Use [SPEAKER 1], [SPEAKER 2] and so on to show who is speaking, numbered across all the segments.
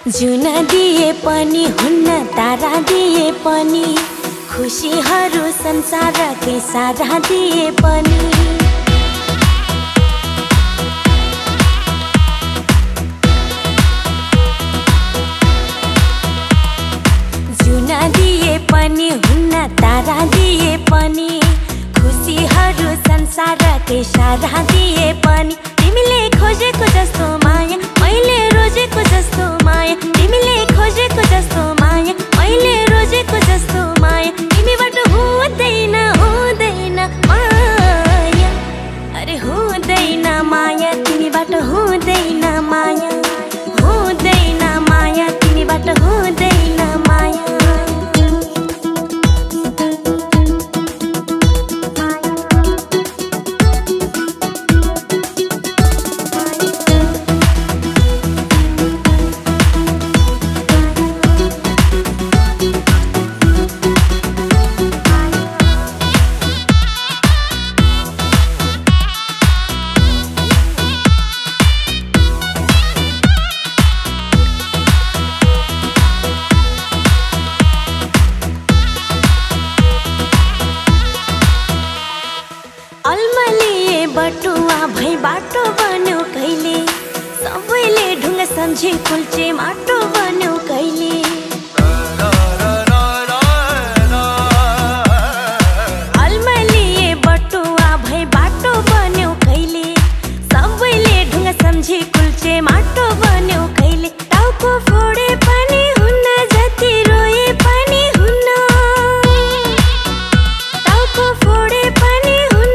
[SPEAKER 1] जुन दिए पनि हुन्न तारा दिए पनि खुशीहरू संसारकै सारा दिए पनि जुन दिए पनि हुन्न तारा दिए पनि खुशीहरू संसारकै सारा दिए पनि तिमीले खोजेको जस्तो माया मैले रोजेको जस्तो माया तिमीले खोजेको जस्तो माया मैले रोजेको जस्तो माया तिमीबाट हुँदैन हुँदैन माया अरे हुँदैन माया तिमीबाट हुँदैन माया हुँदैन माया तिमीबाट हुँदैन माया अलमलिए बटुवा भई बाटो बन्यो कहिले सबैले ढुङ्गा सम्झे कुल्चे माटो बन्यो कहिले अलमलिए बटुवा भई बाटो बन्यो कहिले सबैले ढुङ्गा सम्झे कुल्चे माटो बन्यो कहिले टाउको फोडे पनि हुन्न जति रोए पनि हुन्न टाउको फोडे पनि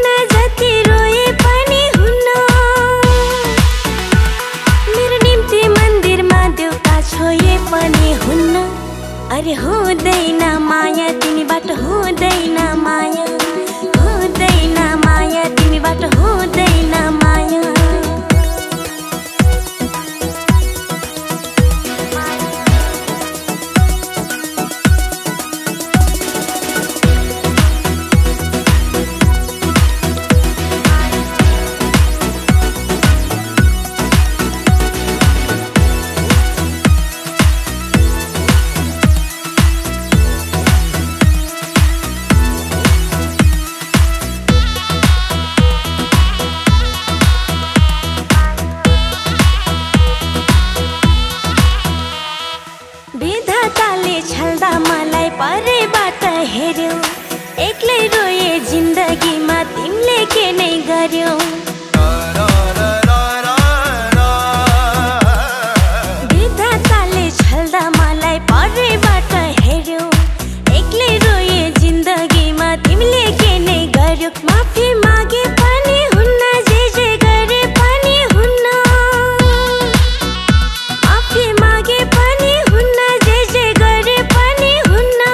[SPEAKER 1] अरे हुँदैन माया तिमीबाट हुँदैन माया हुँदैन माया तिमीबाट हुँदैन माया विधाताले छल्दा मलाई परेबाट हेर्यौ एक्लै रोए जिन्दगीमा तिमीले के नै गर्यौ विधाताले छल्दा मलाई परेबाट हेर्यौ एक्लै रोए जिन्दगीमा तिमीले के नै गर्यौ माफी मागे पनि हुन्न जे जे गरे पनि हुन्न माफी मागे पनि हुन्न जे जे गरे पनि हुन्न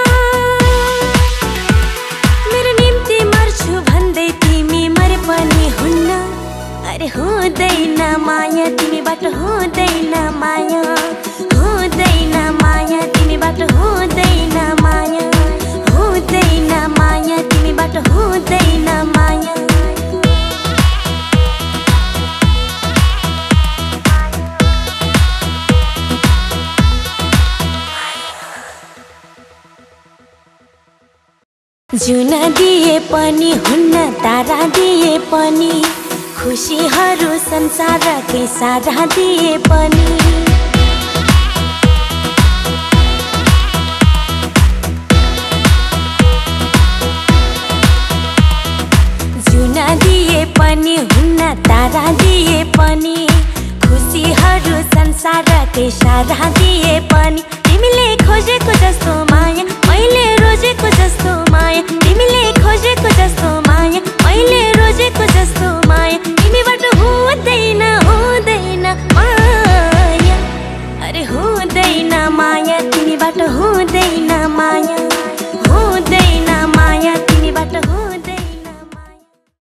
[SPEAKER 1] मेरो निम्ति मर्छु भन्दै तिमी मरे पनि हुन्न अरे हुँदैन माया तिमीबाट हुँदैन माया हुँदैन माया तिमीबाट हुँदैन माया हुँदैन माया तिमीबाट हुँदैन माया जुन दिए पनि हुन्न तारा दिए पनि खुशीहरू संसारकै सारा दिए पनि जुन दिए पनि हुन्न तारा दिए पनि खुशीहरू संसारकै सारा